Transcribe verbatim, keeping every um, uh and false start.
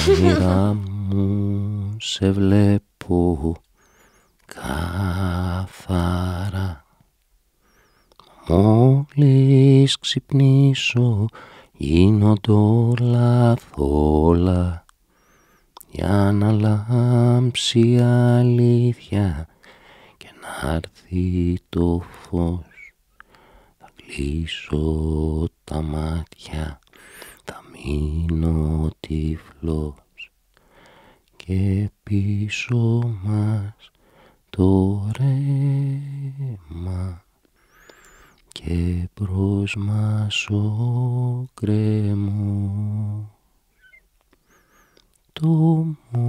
όνειρά μου σε βλέπω καθαρά. Μόλις ξυπνήσω γίνονται όλα θόλα, για να λάμψει η αλήθεια και να έρθει το φως. Θα κλείσω τα μάτια, θα μείνω τυφλός και πίσω μας το ρέμα και μπρος μας ο γκρέμος. Το